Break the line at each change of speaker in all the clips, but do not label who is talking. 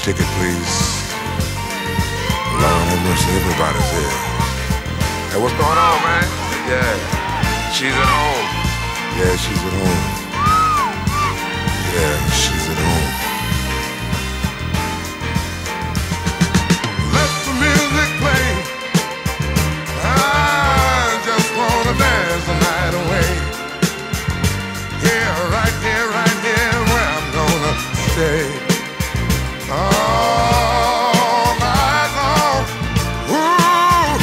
ticket, please. Lord have mercy, everybody's here. Hey, what's going on, man? Yeah, she's at home. Yeah, she's at home. Yeah, she's at home. Let the music play. I just wanna dance the night away. Right here, where I'm gonna stay. All night long. Ooh,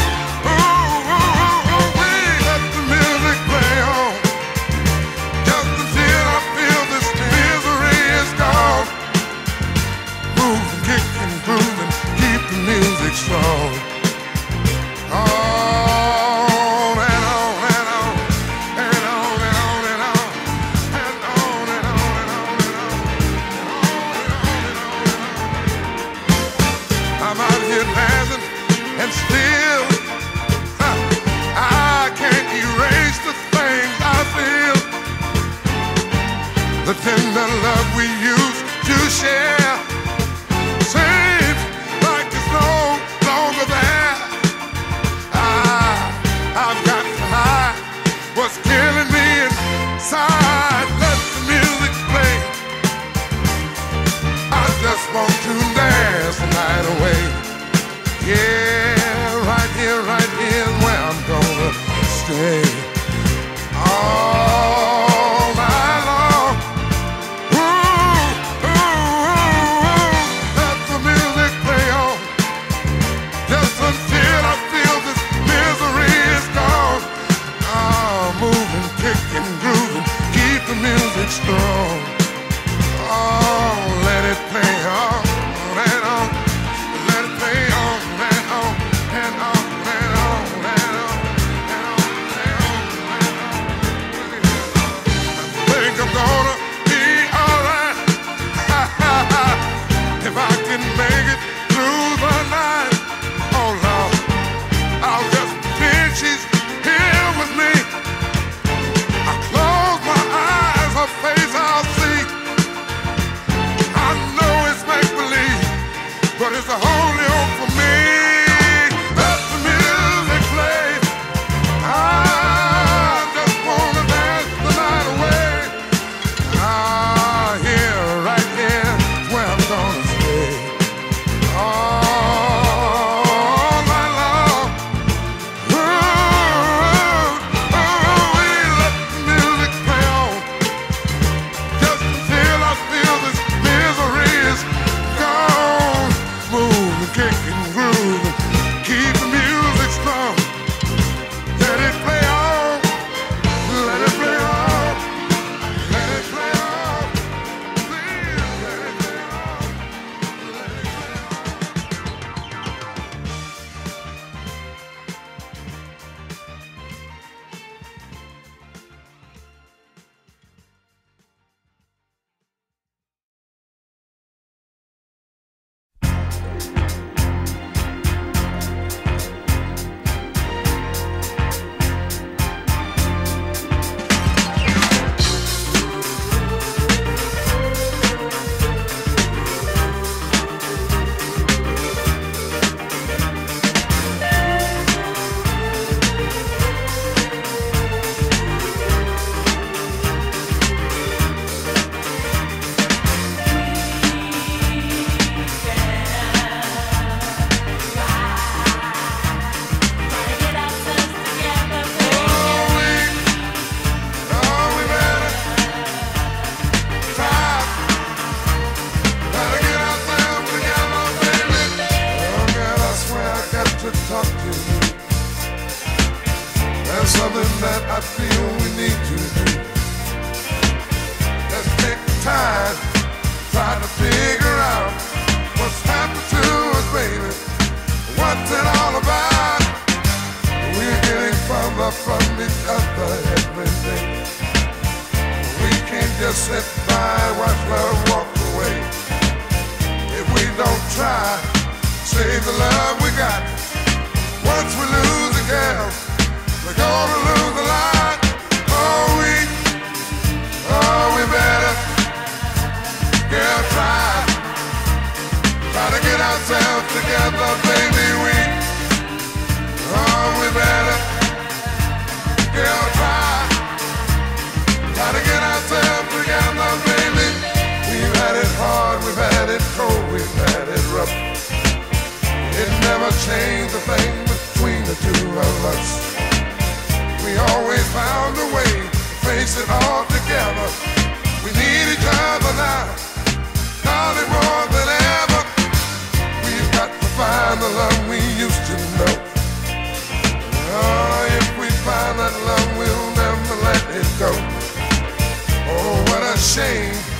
let the music play on. Just until I feel this misery is gone. Move and kick and groove and keep the music strong. The tender love we used to share seems like it's no longer there. I've got to hide what's killing me inside. Let the music play. I just want to dance the night away. Yeah, right here is where I'm gonna stay. All night long. Let the music play on. Just until I feel this misery is gone. Moving, kicking, grooving, keep the music strong. Oh, let it play on and on. Let it play on and on and on and on and on and on and on. I think I'm gonna be alright if I can make it through the night. Oh Lord, I'll just pretend she's here with me. I close my eyes, her face I'll see. I know it's make-believe, but it's the only hope for me. Let the music play. I just wanna dance the night away. Right here is where I'm gonna stay. All night long. We let the music play on. Just until I feel this misery is gone. Move and kick and groove and keep the music strong. Let it play on. Let it play on. Let it play on. Please let it play on. Let it play on. There's something that I feel we need to do. Let's take the time, try to figure out what's happened to us, baby. What's it all about? We're getting further from each other every day. We can't just sit by and watch love walk away. If we don't try, save the love we got. Once we lose a girl, we're gonna lose a lot. Oh, we better, girl, try ourselves together, baby, we better, girl, try to get ourselves together, baby. We've had it hard, we've had it cold, we've had it rough. It never changed a thing between the two of us. We always found a way to face it all together. We need each other now, darling, more than ever. We've got to find the love we used to know. Oh, if we find that love, we'll never let it go. Oh, what a shame.